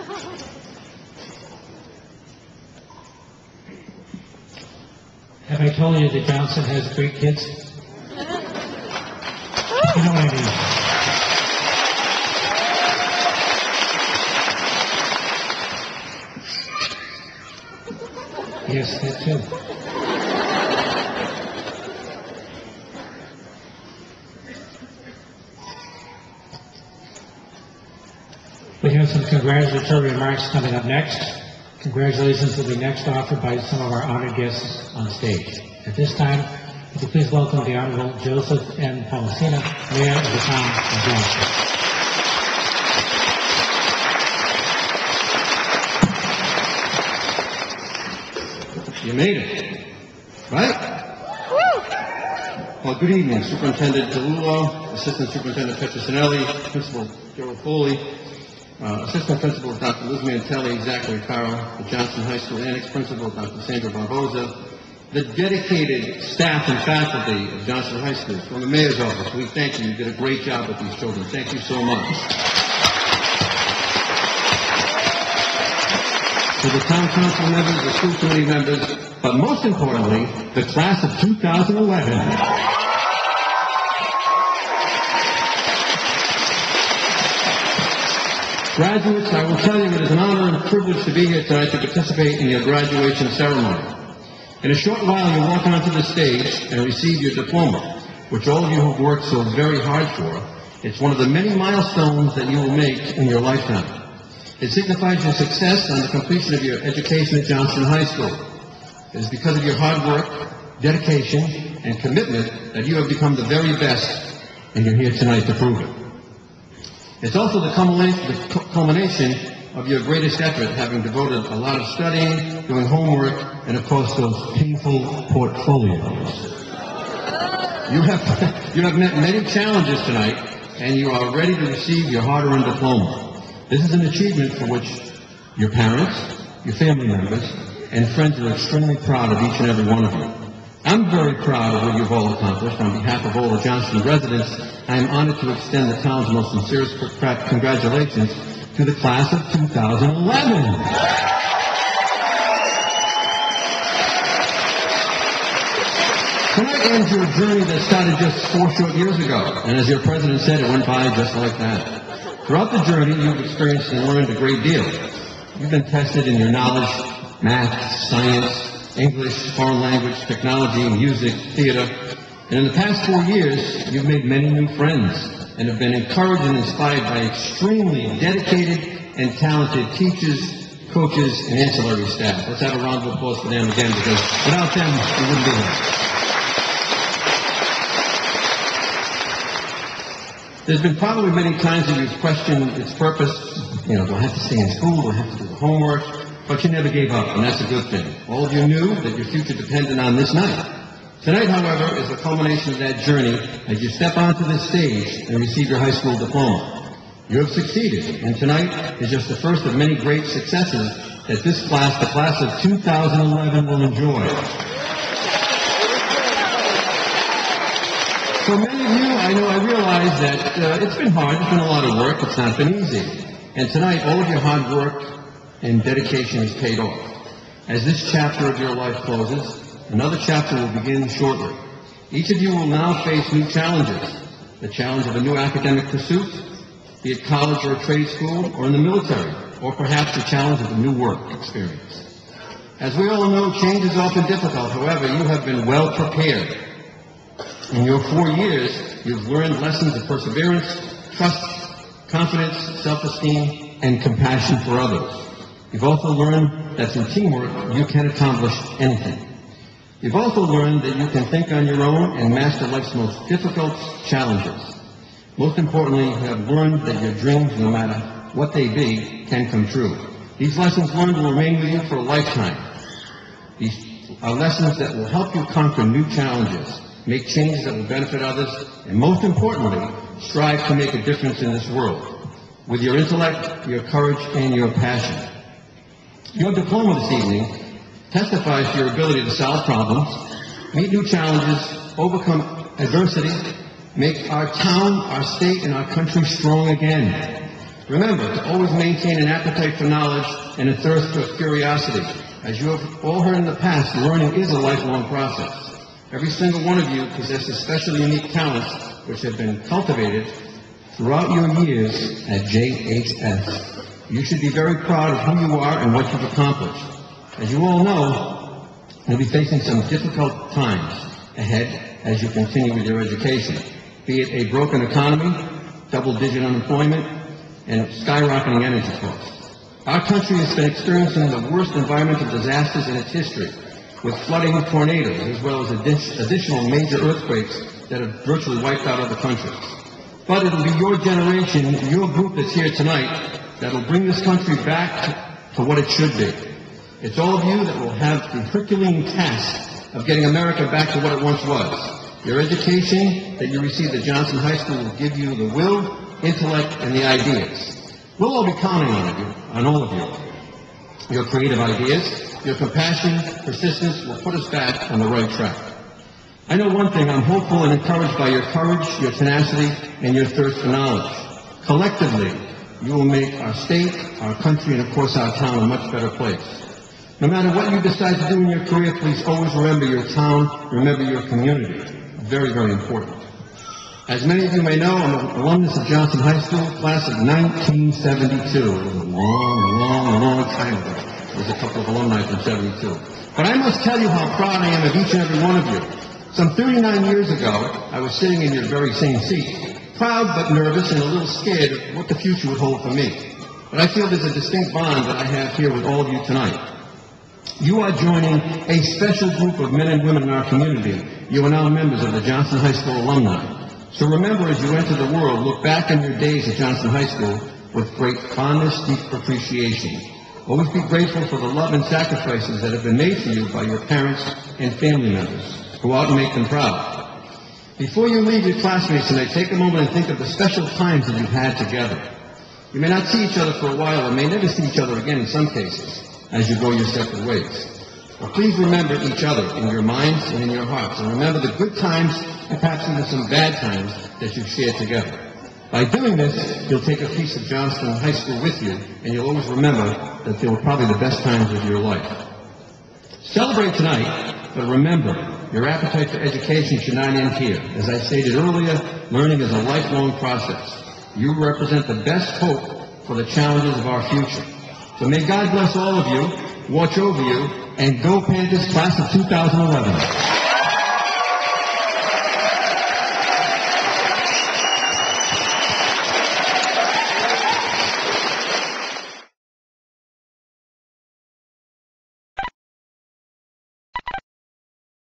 Have I told you that Johnson has great kids? You know what I mean. Yes, that too. We have some congratulatory remarks coming up next. Congratulations will be next offered by some of our honored guests on stage. At this time, would you please welcome the Honorable Joseph N. Polisena, Mayor of the Town of Johnson. You made it, right? Well, good evening, Superintendent DeLullo, Assistant Superintendent Petrosinelli, Principal Joe Foley, Assistant Principal Dr. Liz Mantelli, Zachary Farrell, the Johnson High School Annex Principal Dr. Sandra Barboza, the dedicated staff and faculty of Johnson High School. From the Mayor's office, we thank you. You did a great job with these children. Thank you so much. To the Town Council members, the school committee members, but most importantly, the class of 2011. Graduates, I will tell you it is an honor and privilege to be here tonight to participate in your graduation ceremony. In a short while, you'll walk onto the stage and receive your diploma, which all of you have worked so very hard for. It's one of the many milestones that you will make in your lifetime. It signifies your success on the completion of your education at Johnson High School. It is because of your hard work, dedication, and commitment that you have become the very best, and you're here tonight to prove it. It's also the culmination of your greatest effort, having devoted a lot of studying, doing homework, and of course those painful portfolios. You have met many challenges tonight, and you are ready to receive your hard-earned diploma. This is an achievement for which your parents, your family members, and friends are extremely proud of each and every one of you. I'm very proud of what you've all accomplished. On behalf of all the Johnston residents, I am honored to extend the town's most sincerest congratulations to the class of 2011. Tonight ends your journey that started just 4 short years ago, and as your president said, it went by just like that. Throughout the journey, you've experienced and learned a great deal. You've been tested in your knowledge, math, science, English, foreign language, technology, music, theater. And in the past 4 years, you've made many new friends and have been encouraged and inspired by extremely dedicated and talented teachers, coaches, and ancillary staff. Let's have a round of applause for them again, because without them, we wouldn't be here. There's been probably many times that you've questioned its purpose. You know, do I have to stay in school? Do I have to do the homework? But you never gave up, and that's a good thing. All of you knew that your future depended on this night. Tonight, however, is the culmination of that journey as you step onto this stage and receive your high school diploma. You have succeeded, and tonight is just the first of many great successes that this class, the class of 2011, will enjoy. For many of you, I realize that it's been hard, it's been a lot of work, it's not been easy. And tonight, all of your hard work and dedication is paid off. As this chapter of your life closes, another chapter will begin shortly. Each of you will now face new challenges. The challenge of a new academic pursuit, be it college or a trade school, or in the military, or perhaps the challenge of a new work experience. As we all know, change is often difficult. However, you have been well prepared. In your 4 years, you've learned lessons of perseverance, trust, confidence, self-esteem, and compassion for others. You've also learned that through teamwork, you can accomplish anything. You've also learned that you can think on your own and master life's most difficult challenges. Most importantly, you have learned that your dreams, no matter what they be, can come true. These lessons learned will remain with you for a lifetime. These are lessons that will help you conquer new challenges, make changes that will benefit others, and most importantly, strive to make a difference in this world with your intellect, your courage, and your passion. Your diploma this evening testifies to your ability to solve problems, meet new challenges, overcome adversity, make our town, our state, and our country strong again. Remember to always maintain an appetite for knowledge and a thirst for curiosity. As you have all heard in the past, learning is a lifelong process. Every single one of you possesses special, unique talents which have been cultivated throughout your years at JHS. You should be very proud of who you are and what you've accomplished. As you all know, you'll be facing some difficult times ahead as you continue with your education, be it a broken economy, double-digit unemployment, and skyrocketing energy costs. Our country has been experiencing the worst environmental disasters in its history, with flooding, tornadoes, as well as additional major earthquakes that have virtually wiped out other countries. But it'll be your generation, your group that's here tonight, that'll bring this country back to what it should be. It's all of you that will have the Herculean task of getting America back to what it once was. Your education that you received at Johnson High School will give you the will, intellect, and the ideas. We'll all be counting on all of you. Your creative ideas, your compassion, persistence will put us back on the right track. I know one thing, I'm hopeful and encouraged by your courage, your tenacity, and your thirst for knowledge. Collectively, you will make our state, our country, and of course our town a much better place. No matter what you decide to do in your career, please always remember your town, remember your community. Very, very important. As many of you may know, I'm an alumnus of Johnson High School, class of 1972. It was a long time ago. There's a couple of alumni from 72. But I must tell you how proud I am of each and every one of you. Some 39 years ago, I was sitting in your very same seat, proud but nervous and a little scared of what the future would hold for me. But I feel there's a distinct bond that I have here with all of you tonight. You are joining a special group of men and women in our community. You are now members of the Johnson High School alumni. So remember, as you enter the world, look back on your days at Johnson High School with great fondness, deep appreciation. Always be grateful for the love and sacrifices that have been made for you by your parents and family members. Go out and make them proud. Before you leave your classmates tonight, take a moment and think of the special times that you've had together. You may not see each other for a while, or may never see each other again in some cases, as you go your separate ways. But please remember each other in your minds and in your hearts, and remember the good times and perhaps even some bad times that you've shared together. By doing this, you'll take a piece of Johnson High School with you, and you'll always remember that they were probably the best times of your life. Celebrate tonight, but remember, your appetite for education should not end here. As I stated earlier, learning is a lifelong process. You represent the best hope for the challenges of our future. So may God bless all of you, watch over you, and go Panthers class of 2011.